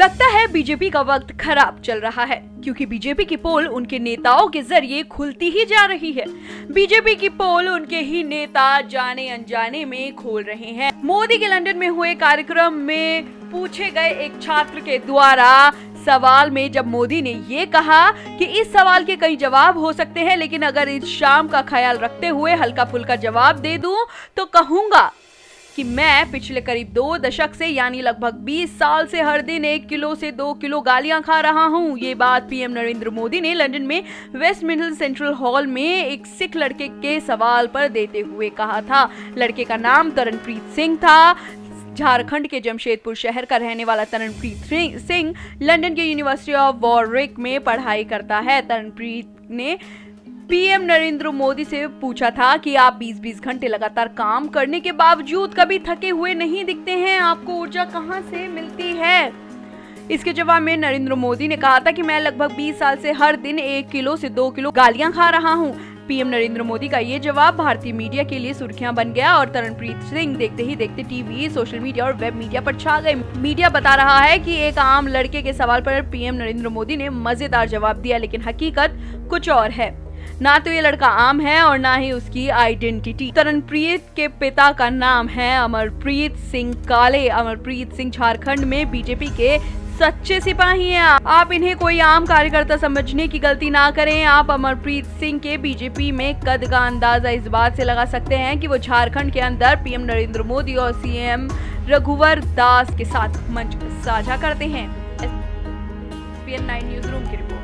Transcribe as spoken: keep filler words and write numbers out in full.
लगता है बीजेपी का वक्त खराब चल रहा है, क्योंकि बीजेपी की पोल उनके नेताओं के जरिए खुलती ही जा रही है। बीजेपी की पोल उनके ही नेता जाने अनजाने में खोल रहे हैं। मोदी के लंदन में हुए कार्यक्रम में पूछे गए एक छात्र के द्वारा सवाल में जब मोदी ने ये कहा कि इस सवाल के कई जवाब हो सकते हैं, लेकिन अगर इस शाम का ख्याल रखते हुए हल्का फुल्का जवाब दे दूं तो कहूंगा कि मैं पिछले करीब दो दशक से यानी लगभग बीस साल से हर दिन एक किलो से दो किलो गालियां खा रहा हूं। ये बात पीएम नरेंद्र मोदी ने लंदन में वेस्टमिंस्टर सेंट्रल हॉल में एक सिख लड़के के सवाल पर देते हुए कहा था। लड़के का नाम तरणप्रीत सिंह था। झारखंड के जमशेदपुर शहर का रहने वाला तरणप्रीत सिंह लंदन के यूनिवर्सिटी ऑफ वॉरविक में पढ़ाई करता है। तरणप्रीत ने पीएम नरेंद्र मोदी से पूछा था कि आप बीस बीस घंटे लगातार काम करने के बावजूद कभी थके हुए नहीं दिखते हैं, आपको ऊर्जा कहां से मिलती है? इसके जवाब में नरेंद्र मोदी ने कहा था कि मैं लगभग बीस साल से हर दिन एक किलो से दो किलो गालियां खा रहा हूं। पीएम नरेंद्र मोदी का ये जवाब भारतीय मीडिया के लिए सुर्खियां बन गया और तरणप्रीत सिंह देखते ही देखते टीवी, सोशल मीडिया और वेब मीडिया पर छा गए। मीडिया बता रहा है कि एक आम लड़के के सवाल पर पीएम नरेंद्र मोदी ने मजेदार जवाब दिया, लेकिन हकीकत कुछ और है। ना तो ये लड़का आम है और ना ही उसकी आइडेंटिटी। तरणप्रीत के पिता का नाम है अमरप्रीत सिंह काले। अमरप्रीत सिंह झारखंड में बीजेपी के सच्चे सिपाही हैं। आप इन्हें कोई आम कार्यकर्ता समझने की गलती ना करें। आप अमरप्रीत सिंह के बीजेपी में कद का अंदाजा इस बात से लगा सकते हैं कि वो झारखंड के अंदर पीएम नरेंद्र मोदी और सीएम रघुवर दास के साथ मंच साझा करते हैं। S P N nine news room की रिपोर्ट।